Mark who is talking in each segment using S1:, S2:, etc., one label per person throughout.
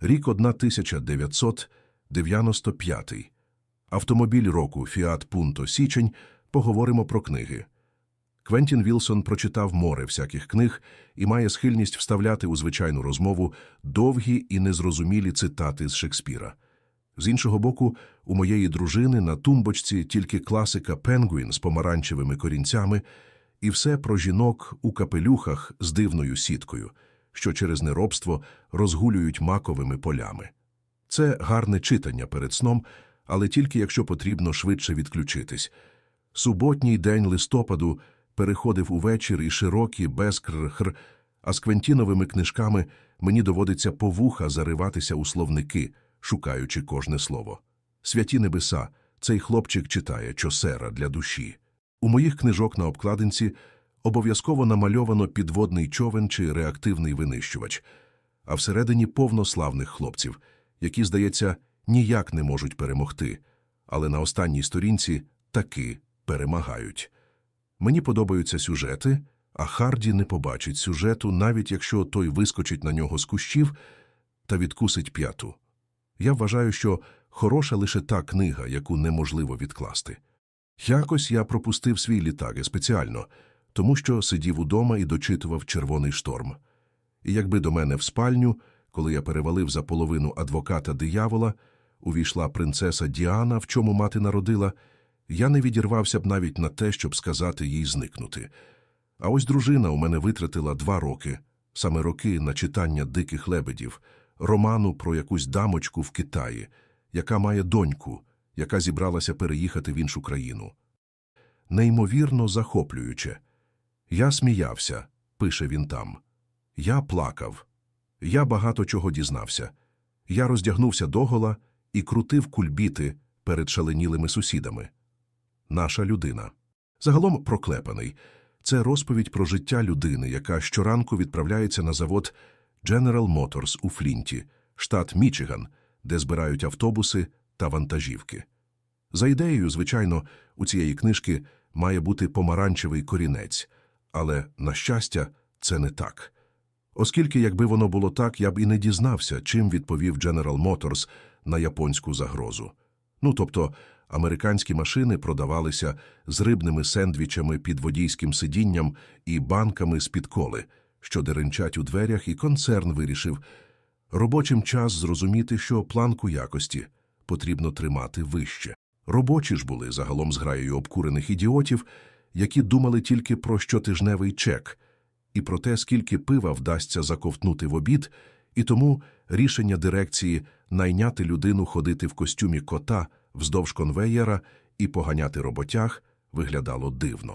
S1: Рік 1995. Автомобіль року Fiat Punto січень. Поговоримо про книги. Квентін Вілсон прочитав море всяких книг і має схильність вставляти у звичайну розмову довгі і незрозумілі цитати з Шекспіра. З іншого боку, у моєї дружини на тумбочці тільки класика «Пенгвін» з помаранчевими корінцями і все про жінок у капелюхах з дивною сіткою, що через неробство розгулюють маковими полями. Це гарне читання перед сном, але тільки якщо потрібно швидше відключитись. Суботній день листопаду переходив у вечір і широкі, без крр, а з Квентіновими книжками мені доводиться по вуха зариватися у словники, шукаючи кожне слово. Святі небеса, цей хлопчик читає Чосера для душі. У моїх книжок на обкладинці обов'язково намальовано підводний човен чи реактивний винищувач, а всередині повно славних хлопців, які, здається, ніяк не можуть перемогти, але на останній сторінці таки перемагають. Мені подобаються сюжети, а Харді не побачить сюжету, навіть якщо той вискочить на нього з кущів та відкусить п'яту. Я вважаю, що хороша лише та книга, яку неможливо відкласти. Якось я пропустив свій літаги спеціально, тому що сидів удома і дочитував «Червоний шторм». І якби до мене в спальню, коли я перевалив за половину адвоката диявола, увійшла принцеса Діана, в чому мати народила, я не відірвався б навіть на те, щоб сказати їй зникнути. А ось дружина у мене витратила 2 роки, саме роки на читання «Диких лебедів», роману про якусь дамочку в Китаї, яка має доньку, яка зібралася переїхати в іншу країну. Неймовірно захоплююче. Я сміявся, пише він там. Я плакав. Я багато чого дізнався. Я роздягнувся догола і крутив кульбіти перед шаленілими сусідами. Наша людина. Загалом проклепаний. Це розповідь про життя людини, яка щоранку відправляється на завод General Motors у Флінті, штат Мічиган, де збирають автобуси та вантажівки. За ідеєю, звичайно, у цієї книжки має бути помаранчевий корінець, але, на щастя, це не так. Оскільки, якби воно було так, я б і не дізнався, чим відповів General Motors на японську загрозу. Тобто, американські машини продавалися з рибними сендвічами під водійським сидінням і банками з-під коли, що деренчать у дверях, і концерн вирішив робочим час зрозуміти, що планку якості потрібно тримати вище. Робочі ж були загалом зграєю обкурених ідіотів, які думали тільки про щотижневий чек і про те, скільки пива вдасться заковтнути в обід, і тому рішення дирекції найняти людину ходити в костюмі кота вздовж конвеєра і поганяти роботяг виглядало дивно.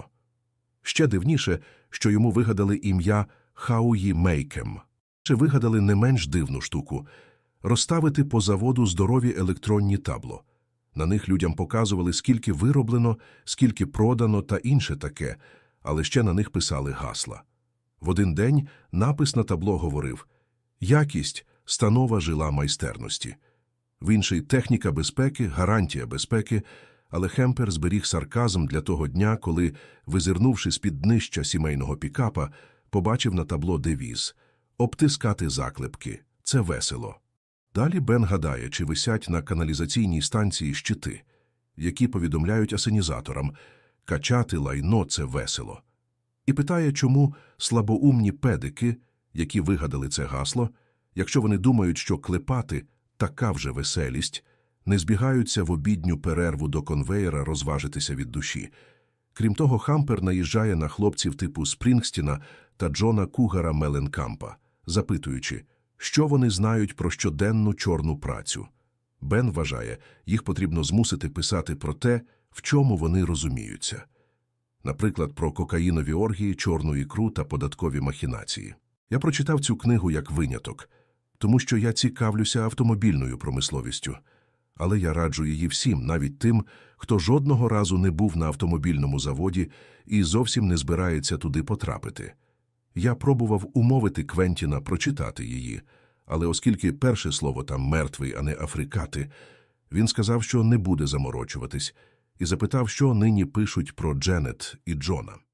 S1: Ще дивніше, що йому вигадали ім'я Хауї Мейкем. Чи вигадали не менш дивну штуку – розставити по заводу здорові електронні табло. На них людям показували, скільки вироблено, скільки продано та інше таке, але ще на них писали гасла. В один день напис на табло говорив «Якість – станова жила майстерності». В інший – техніка безпеки, гарантія безпеки, але Хемпер зберіг сарказм для того дня, коли, визирнувши з-під днища сімейного пікапа, побачив на табло девіз «Обтискати заклепки – це весело». Далі Бен гадає, чи висять на каналізаційній станції щити, які повідомляють асенізаторам «Качати лайно – це весело». І питає, чому слабоумні педики, які вигадали це гасло, якщо вони думають, що клепати – така вже веселість, не збігаються в обідню перерву до конвеєра розважитися від душі. Крім того, Хампер наїжджає на хлопців типу Спрінгстіна та Джона Кугара Меленкампа, запитуючи, що вони знають про щоденну чорну працю. Бен вважає, їх потрібно змусити писати про те, в чому вони розуміються. Наприклад, про кокаїнові оргії, чорну ікру та податкові махінації. Я прочитав цю книгу як виняток, тому що я цікавлюся автомобільною промисловістю. Але я раджу її всім, навіть тим, хто жодного разу не був на автомобільному заводі і зовсім не збирається туди потрапити. Я пробував умовити Квентіна прочитати її, але оскільки перше слово там «мертвий», а не «африкати», він сказав, що не буде заморочуватись, і запитав, що нині пишуть про Дженет і Джона.